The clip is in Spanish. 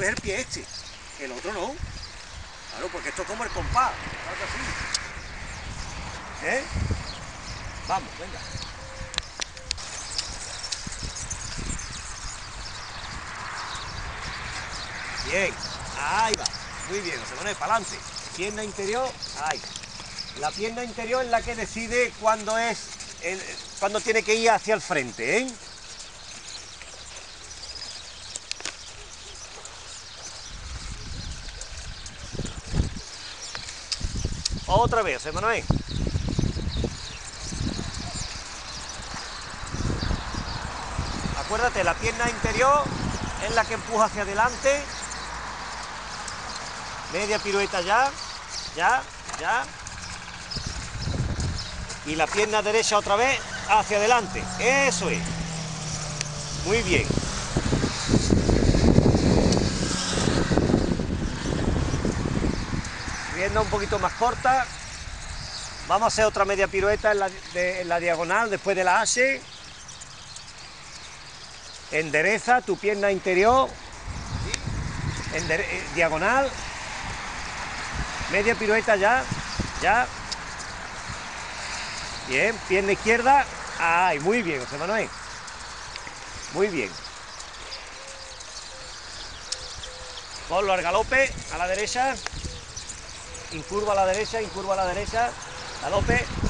mueves el pie este, el otro no. Claro, porque esto es como el compás, algo así. ¿Eh? Vamos, venga. Bien, ahí va. Muy bien, José Manuel, para adelante. Pierna interior, ahí. La pierna interior es la que decide cuándo cuándo tiene que ir hacia el frente, ¿eh? Otra vez, José Manuel. Acuérdate, la pierna interior es la que empuja hacia adelante. Media pirueta ya. Y la pierna derecha otra vez hacia adelante. Eso es. Muy bien. Pierna un poquito más corta. Vamos a hacer otra media pirueta en la diagonal después de la H. Endereza tu pierna interior. Diagonal. Media pirueta ya. Bien, pierna izquierda. Ay, muy bien, José Manuel. Muy bien. Ponlo al galope, a la derecha. Incurva a la derecha, galope.